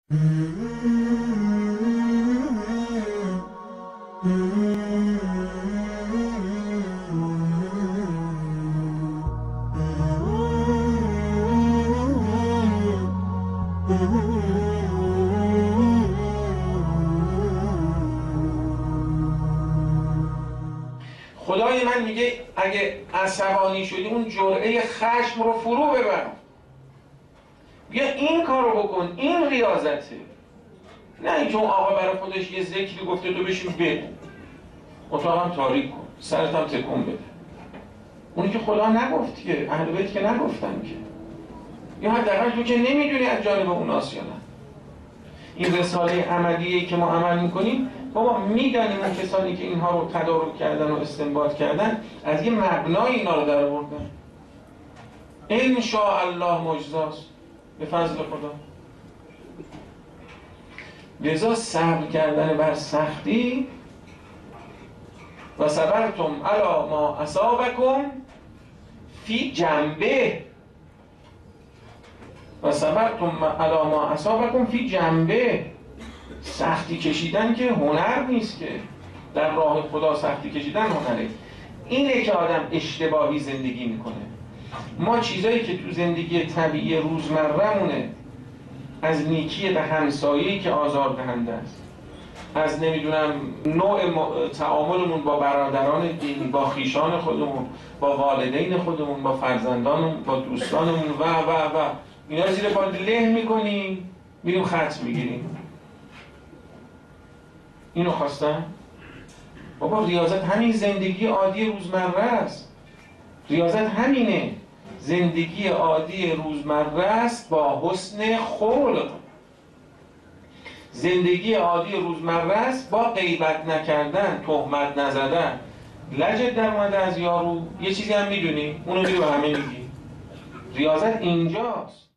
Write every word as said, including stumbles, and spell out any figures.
خدای من میگه اگه عصبانی شدی اون جرعه خشم رو فرو ببر، بیا این کارو بکن، این ریاضته. نه اینکه اون آقا برای خودش یه ذکری گفته تو بشین بگو، اتاقم تاریک کن، سرت هم تکون بده. اونی که خدا نگفت که، اهل بیت که نگفتن که، یا حداقل تو که نمیدونی از جانب اوناست یا نه. این رساله عملیه که ما عمل میکنیم، بابا میدانیم اون کسانی که اینها رو تدارک کردن و استنباط کردن از یه مبنای اینا رو در آوردن. ان شاء الله معجزاست به فضل خدا. لذا صبر کردن بر سختی و صبرتم علی ما اصابکم فی جنبه و صبرتم علی ما اصابکم فی جنبه. سختی کشیدن که هنر نیست، که در راه خدا سختی کشیدن هنره. اینه که آدم اشتباهی زندگی میکنه. ما چیزایی که تو زندگی طبیعی روزمره‌مونه، از نیکی به همسایه‌ای که آزاردهنده است، از نمیدونم نوع تعاملمون با برادران دینی، با خیشان خودمون، با والدین خودمون، با فرزندانمون، با دوستانمون و و و اینا رو زیر پا له میکنیم، میریم خط میگیریم. اینو خواستم؟ بابا ریاضت همین زندگی عادی روزمره است. ریاضت همینه، زندگی عادی روزمره است با حسن خلق. زندگی عادی روزمره است با غیبت نکردن، تهمت نزدن. لجت در اومده از یارو، یه چیزی هم میدونی، اونو میری به همه میگی. ریاضت اینجاست.